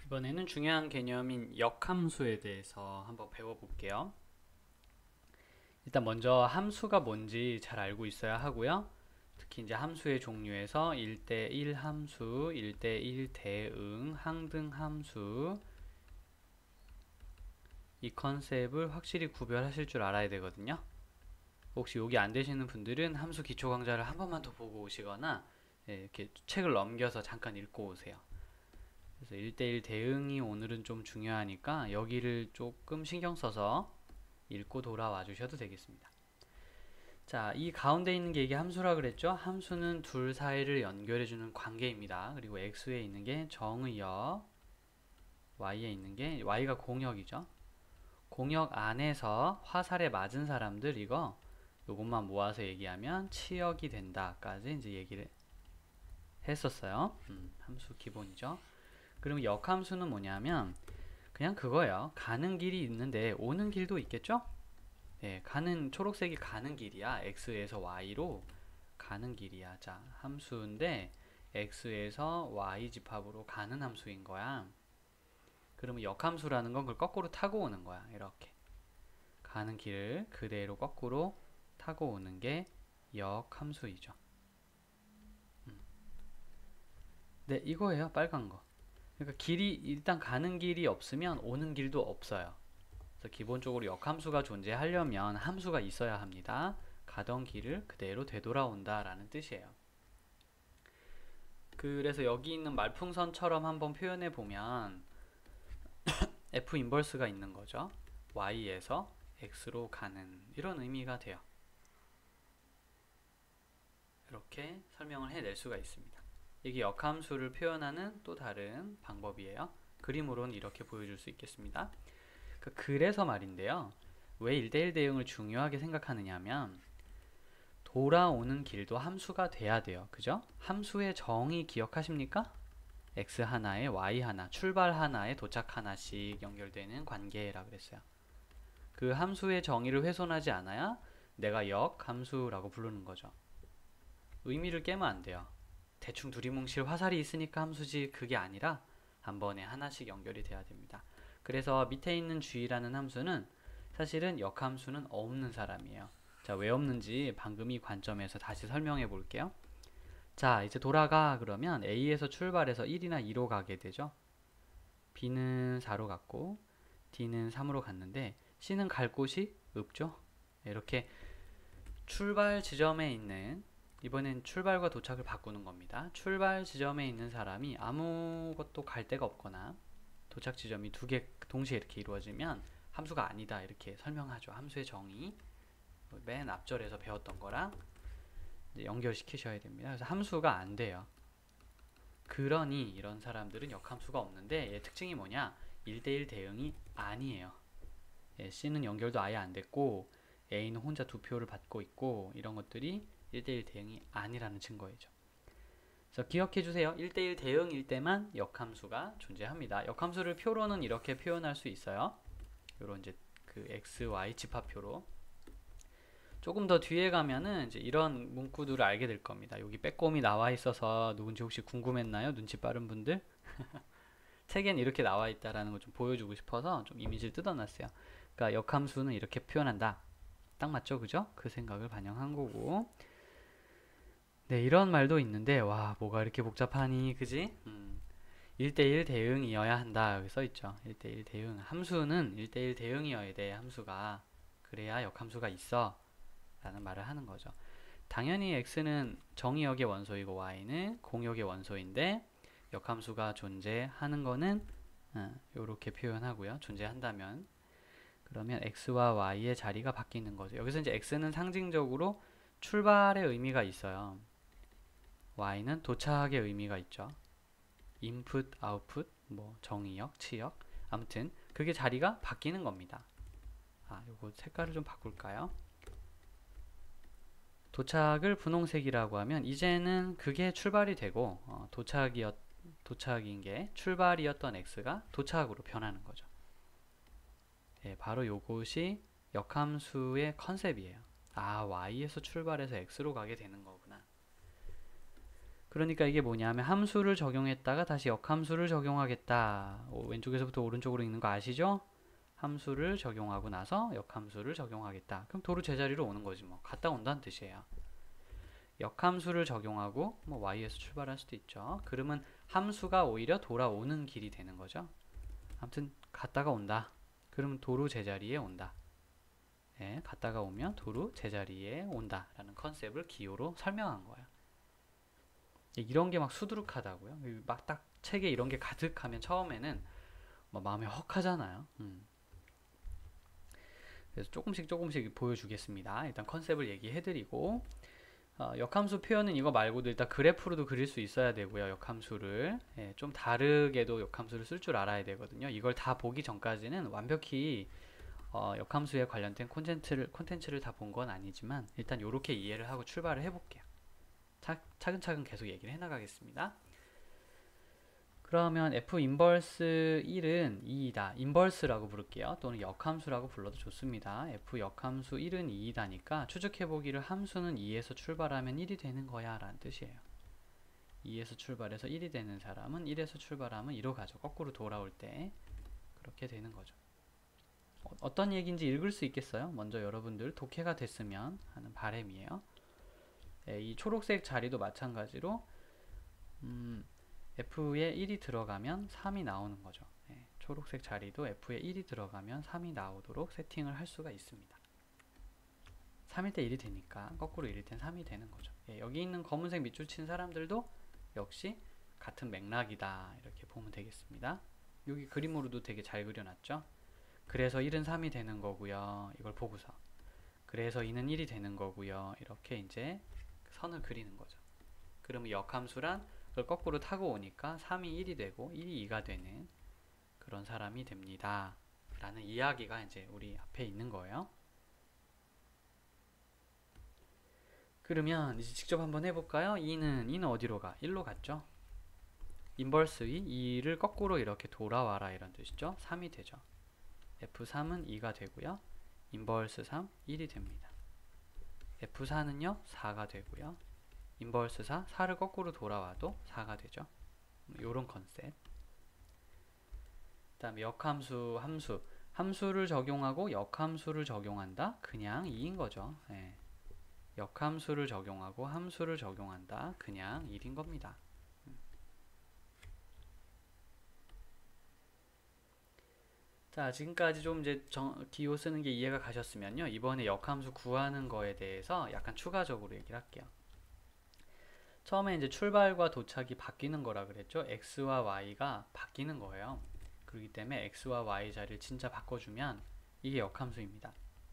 이번에는 중요한 개념인 역함수에 대해서 한번 배워볼게요. 일단 먼저 함수가 뭔지 잘 알고 있어야 하고요. 특히 이제 함수의 종류에서 1대1 함수, 1대1 대응, 항등 함수 이 컨셉을 확실히 구별하실 줄 알아야 되거든요. 혹시 여기 안 되시는 분들은 함수 기초 강좌를 한 번만 더 보고 오시거나 이렇게 책을 넘겨서 잠깐 읽고 오세요. 그래서 1대1 대응이 오늘은 좀 중요하니까 여기를 조금 신경 써서 읽고 돌아와 주셔도 되겠습니다. 자, 이 가운데 있는 게 이게 함수라 그랬죠? 함수는 둘 사이를 연결해주는 관계입니다. 그리고 x에 있는 게 정의 역, y에 있는 게 y가 공역이죠. 공역 안에서 화살에 맞은 사람들 이거 요것만 모아서 얘기하면 치역이 된다까지 이제 얘기를 했었어요. 함수 기본이죠. 그럼 역함수는 뭐냐면 그냥 그거예요. 가는 길이 있는데 오는 길도 있겠죠? 예, 가는 초록색이 가는 길이야. x에서 y로 가는 길이야. 자, 함수인데 x에서 y 집합으로 가는 함수인 거야. 그러면 역함수라는 건 그걸 거꾸로 타고 오는 거야. 이렇게 가는 길을 그대로 거꾸로 타고 오는 게 역함수이죠. 네, 이거예요. 빨간 거. 그러니까 길이 일단 가는 길이 없으면 오는 길도 없어요. 그래서 기본적으로 역함수가 존재하려면 함수가 있어야 합니다. 가던 길을 그대로 되돌아온다 라는 뜻이에요. 그래서 여기 있는 말풍선처럼 한번 표현해 보면 F 인버스가 있는 거죠. Y에서 X로 가는 이런 의미가 돼요. 이렇게 설명을 해낼 수가 있습니다. 이게 역함수를 표현하는 또 다른 방법이에요. 그림으로는 이렇게 보여줄 수 있겠습니다. 그래서 말인데요. 왜 1대1 대응을 중요하게 생각하느냐 하면 돌아오는 길도 함수가 돼야 돼요. 그죠? 함수의 정의 기억하십니까? x 하나에 y 하나, 출발 하나에 도착 하나씩 연결되는 관계라 그랬어요. 그 함수의 정의를 훼손하지 않아야 내가 역함수라고 부르는 거죠. 의미를 깨면 안 돼요. 대충 두리뭉실 화살이 있으니까 함수지 그게 아니라 한 번에 하나씩 연결이 돼야 됩니다. 그래서 밑에 있는 g라는 함수는 사실은 역함수는 없는 사람이에요. 자, 왜 없는지 방금 이 관점에서 다시 설명해 볼게요. 자, 이제 돌아가 그러면 A에서 출발해서 1이나 2로 가게 되죠. B는 4로 갔고 D는 3으로 갔는데 C는 갈 곳이 없죠. 이렇게 출발 지점에 있는 이번엔 출발과 도착을 바꾸는 겁니다. 출발 지점에 있는 사람이 아무것도 갈 데가 없거나 도착 지점이 두 개 동시에 이렇게 이루어지면 함수가 아니다 이렇게 설명하죠. 함수의 정의 맨 앞절에서 배웠던 거랑 연결시키셔야 됩니다. 그래서 함수가 안 돼요. 그러니 이런 사람들은 역함수가 없는데 얘 특징이 뭐냐? 1대1 대응이 아니에요. C는 연결도 아예 안 됐고 A는 혼자 두 표를 받고 있고 이런 것들이 1대1 대응이 아니라는 증거이죠. 그래서 기억해 주세요. 1대1 대응일 때만 역함수가 존재합니다. 역함수를 표로는 이렇게 표현할 수 있어요. 요런 이제 그 x, y 집합표로. 조금 더 뒤에 가면은 이제 이런 문구들을 알게 될 겁니다. 여기 빼꼼히 나와 있어서 누군지 혹시 궁금했나요? 눈치 빠른 분들? 책엔 이렇게 나와 있다라는 걸 좀 보여주고 싶어서 좀 이미지를 뜯어놨어요. 그러니까 역함수는 이렇게 표현한다. 딱 맞죠? 그죠? 그 생각을 반영한 거고. 네, 이런 말도 있는데, 와, 뭐가 이렇게 복잡하니, 그지? 1대1 대응이어야 한다. 여기 써있죠. 1대1 대응. 함수는 1대1 대응이어야 돼, 함수가. 그래야 역함수가 있어. 라는 말을 하는 거죠. 당연히 x는 정의역의 원소이고 y는 공역의 원소인데 역함수가 존재하는 거는 이렇게 표현하고요. 존재한다면 그러면 x와 y의 자리가 바뀌는 거죠. 여기서 이제 x는 상징적으로 출발의 의미가 있어요. y는 도착의 의미가 있죠. input, output, 뭐 정의역, 치역 아무튼 그게 자리가 바뀌는 겁니다. 요거 색깔을 좀 바꿀까요? 도착을 분홍색이라고 하면 이제는 그게 출발이 되고 도착인 게 출발이었던 x가 도착으로 변하는 거죠. 예, 바로 요것이 역함수의 컨셉이에요. y에서 출발해서 x로 가게 되는 거구나. 그러니까 이게 뭐냐면 함수를 적용했다가 다시 역함수를 적용하겠다. 왼쪽에서부터 오른쪽으로 읽는 거 아시죠? 함수를 적용하고 나서 역함수를 적용하겠다. 그럼 도로 제자리로 오는 거지 뭐. 갔다 온다는 뜻이에요. 역함수를 적용하고 뭐 y에서 출발할 수도 있죠. 그러면 함수가 오히려 돌아오는 길이 되는 거죠. 아무튼 갔다가 온다. 그러면 도로 제자리에 온다. 예, 갔다가 오면 도로 제자리에 온다 라는 컨셉을 기호로 설명한 거예요. 이런 게 막 수두룩하다고요. 막 딱 책에 이런 게 가득하면 처음에는 막 마음이 헉하잖아요. 그래서 조금씩 보여주겠습니다. 일단 컨셉을 얘기해드리고 역함수 표현은 이거 말고도 일단 그래프로도 그릴 수 있어야 되고요. 역함수를 좀 다르게도 역함수를 쓸 줄 알아야 되거든요. 이걸 다 보기 전까지는 완벽히 역함수에 관련된 콘텐츠를 다 본 건 아니지만 일단 이렇게 이해를 하고 출발을 해볼게요. 차근차근 계속 얘기를 해나가겠습니다. 그러면 f 인버스 1은 2이다. 인버스라고 부를게요. 또는 역함수라고 불러도 좋습니다. f 역함수 1은 2이다니까 추측해보기를 함수는 2에서 출발하면 1이 되는 거야 라는 뜻이에요. 2에서 출발해서 1이 되는 사람은 1에서 출발하면 2로 가죠. 거꾸로 돌아올 때 그렇게 되는 거죠. 어떤 얘기인지 읽을 수 있겠어요? 먼저 여러분들 독해가 됐으면 하는 바람이에요. 이 초록색 자리도 마찬가지로 F에 1이 들어가면 3이 나오는 거죠. 초록색 자리도 F에 1이 들어가면 3이 나오도록 세팅을 할 수가 있습니다. 3일 때 1이 되니까 거꾸로 1일 땐 3이 되는 거죠. 여기 있는 검은색 밑줄 친 사람들도 역시 같은 맥락이다 이렇게 보면 되겠습니다. 여기 그림으로도 되게 잘 그려놨죠. 그래서 1은 3이 되는 거고요. 이걸 보고서 그래서 2는 1이 되는 거고요. 이렇게 이제 선을 그리는 거죠. 그러면 역함수란 그걸 거꾸로 타고 오니까 3이 1이 되고 1이 2가 되는 그런 사람이 됩니다. 라는 이야기가 이제 우리 앞에 있는 거예요. 그러면 이제 직접 한번 해볼까요? 2는 어디로 가? 1로 갔죠? 인버스 2를 거꾸로 이렇게 돌아와라 이런 뜻이죠? 3이 되죠. F3은 2가 되고요. 인버스 3, 1이 됩니다. F4는요, 4가 되고요. 인버스 4, 4를 거꾸로 돌아와도 4가 되죠. 요런 컨셉. 그 다음에 역함수, 함수를 적용하고 역함수를 적용한다? 그냥 2인 거죠. 역함수를 적용하고 함수를 적용한다? 그냥 1인 겁니다. 자, 지금까지 좀 이제 기호 쓰는 게 이해가 가셨으면요. 이번에 역함수 구하는 거에 대해서 약간 추가적으로 얘기를 할게요. 처음에 이제 출발과 도착이 바뀌는 거라 그랬죠. x와 y가 바뀌는 거예요. 그렇기 때문에 x와 y 자리를 진짜 바꿔주면 이게 역함수입니다.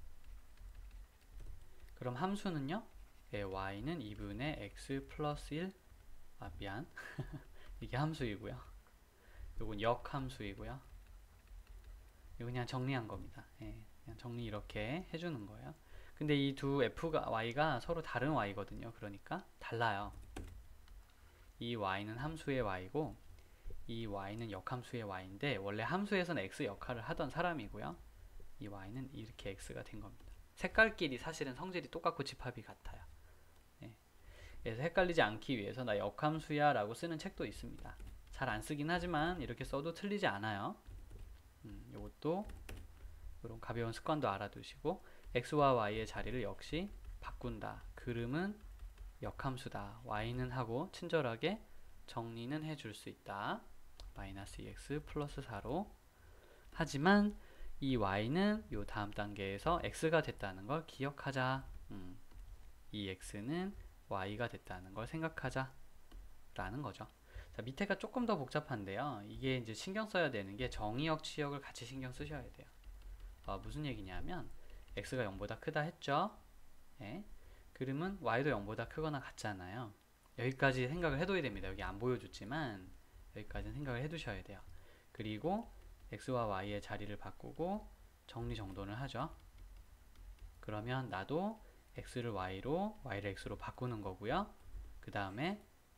그럼 함수는요. y는 2분의 x 플러스 1 미안 이게 함수이고요. 요건 역함수이고요. 이거 그냥 정리한 겁니다. 그냥 정리 이렇게 해주는 거예요. 근데 이 두 f가 y가 서로 다른 y거든요. 그러니까 달라요. 이 y는 함수의 y고 이 y는 역함수의 y인데 원래 함수에서는 x 역할을 하던 사람이고요. 이 y는 이렇게 x가 된 겁니다. 색깔끼리 사실은 성질이 똑같고 집합이 같아요. 그래서 헷갈리지 않기 위해서 나 역함수야 라고 쓰는 책도 있습니다. 잘 안 쓰긴 하지만 이렇게 써도 틀리지 않아요. 이것도 이런 가벼운 습관도 알아두시고 x와 y의 자리를 역시 바꾼다. 그름은 역함수다. y는 하고 친절하게 정리는 해줄 수 있다. 마이너스 2x 플러스 4로. 하지만 이 y는 요 다음 단계에서 x가 됐다는 걸 기억하자. 이 x는 y가 됐다는 걸 생각하자 라는 거죠. 자, 밑에가 조금 더 복잡한데요. 이게 이제 신경 써야 되는 게 정의역, 치역을 같이 신경 쓰셔야 돼요. 무슨 얘기냐면 x가 0보다 크다 했죠. 그러면 y도 0보다 크거나 같잖아요. 여기까지 생각을 해둬야 됩니다. 여기 안 보여줬지만 여기까지는 생각을 해두셔야 돼요. 그리고 x와 y의 자리를 바꾸고 정리정돈을 하죠. 그러면 나도 x를 y로, y를 x로 바꾸는 거고요. 그 다음에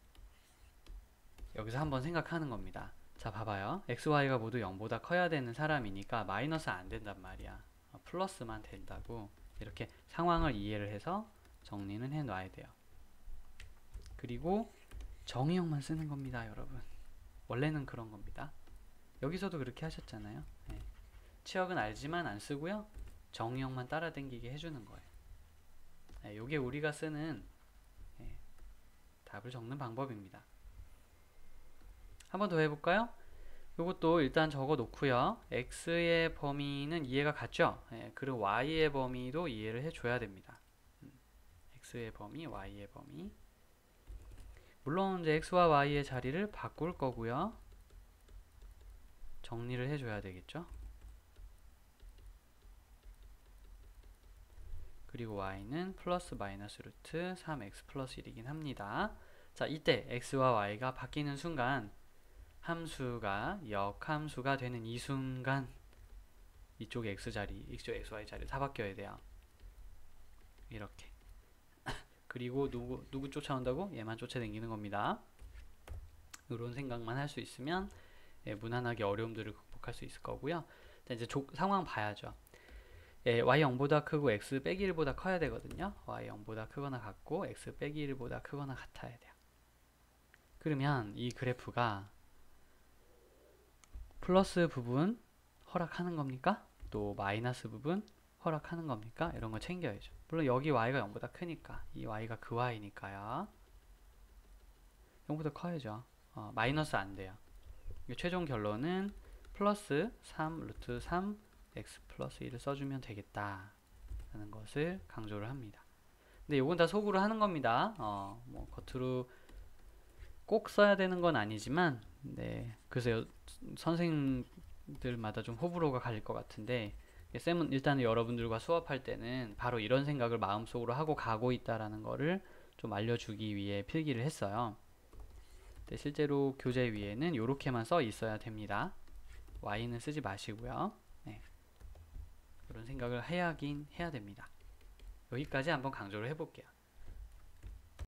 여기서 한번 생각하는 겁니다. 자, 봐봐요. x, y가 모두 0보다 커야 되는 사람이니까 마이너스 안 된단 말이야. 플러스만 된다고. 이렇게 상황을 이해를 해서 정리는 해 놔야 돼요. 그리고 정의역만 쓰는 겁니다, 여러분. 원래는 그런 겁니다. 여기서도 그렇게 하셨잖아요. 네. 치역은 알지만 안 쓰고요. 정의역만 따라다니게 해주는 거예요. 네, 요게 우리가 쓰는 답을 적는 방법입니다. 한 번 더 해볼까요? 요것도 일단 적어 놓고요. x의 범위는 이해가 갔죠? 그리고 y의 범위도 이해를 해줘야 됩니다. x의 범위, y의 범위. 물론 이제 x와 y의 자리를 바꿀 거고요. 정리를 해줘야 되겠죠? 그리고 y는 플러스 마이너스 루트 3x 플러스 1이긴 합니다. 자, 이때 x와 y가 바뀌는 순간 함수가 역함수가 되는 이 순간 이쪽 x 자리, 이쪽 xy 자리 다 바뀌어야 돼요. 이렇게. 그리고 누구 쫓아온다고? 얘만 쫓아다니는 겁니다. 이런 생각만 할 수 있으면 무난하게 어려움들을 극복할 수 있을 거고요. 자, 이제 상황 봐야죠. y 0보다 크고 x 빼기 1보다 커야 되거든요. y 0보다 크거나 같고 x 빼기 1보다 크거나 같아야 돼요. 그러면 이 그래프가 플러스 부분 허락하는 겁니까? 또 마이너스 부분 허락하는 겁니까? 이런 거 챙겨야죠. 물론 여기 y가 0보다 크니까 이 y가 그 y니까요. 0보다 커야죠. 마이너스 안 돼요. 최종 결론은 플러스 3 루트 3 x 플러스 1을 써주면 되겠다 라는 것을 강조를 합니다. 근데 요건 다 속으로 하는 겁니다. 뭐 겉으로 꼭 써야 되는 건 아니지만, 네, 그래서 선생님들마다 좀 호불호가 갈릴 것 같은데, 쌤은 일단 여러분들과 수업할 때는 바로 이런 생각을 마음속으로 하고 가고 있다라는 거를 좀 알려주기 위해 필기를 했어요. 근데 실제로 교재 위에는 이렇게만 써 있어야 됩니다. y는 쓰지 마시고요. 네, 그런 생각을 해야 됩니다. 여기까지 한번 강조를 해볼게요.